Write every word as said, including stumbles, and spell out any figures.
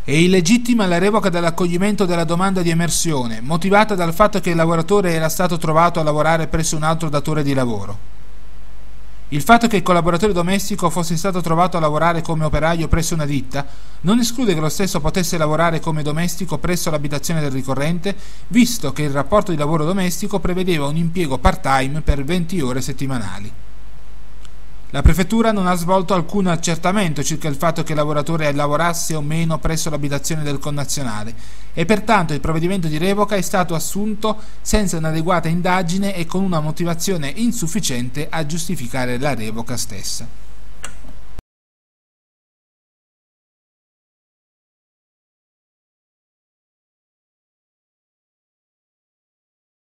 È illegittima la revoca dell'accoglimento della domanda di emersione, motivata dal fatto che il lavoratore era stato trovato a lavorare presso un altro datore di lavoro. Il fatto che il collaboratore domestico fosse stato trovato a lavorare come operaio presso una ditta non esclude che lo stesso potesse lavorare come domestico presso l'abitazione del ricorrente, visto che il rapporto di lavoro domestico prevedeva un impiego part-time per venti ore settimanali. La prefettura non ha svolto alcun accertamento circa il fatto che il lavoratore lavorasse o meno presso l'abitazione del connazionale e pertanto il provvedimento di revoca è stato assunto senza un'adeguata indagine e con una motivazione insufficiente a giustificare la revoca stessa.